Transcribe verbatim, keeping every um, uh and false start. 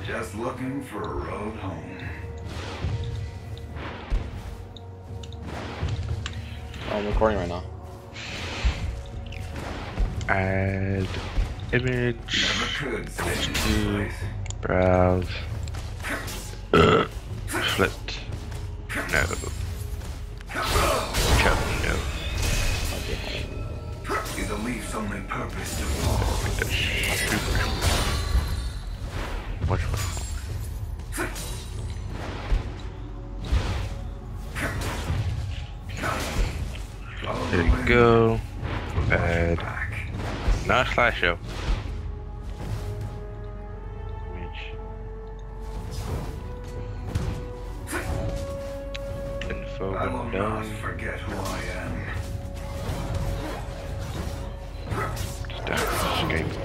Just looking for a road home. Oh, I'm recording right now. Add image. Never could stay in this To place. browse. Uh, flipped. No. Cut. No. Is a leaf's only purpose to fall. Make that super. Watch what. There you go. Add. Not slideshow. Image. Info I will window. not forget who I am. Just down. Escape.